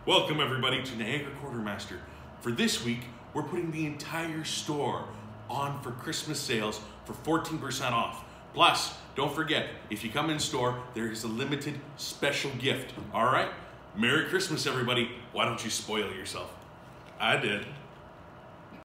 Welcome everybody to Niagara Quartermaster. For this week, we're putting the entire store on for Christmas sales for 14% off. Plus, don't forget, if you come in store, there is a limited special gift, all right? Merry Christmas, everybody. Why don't you spoil yourself? I did.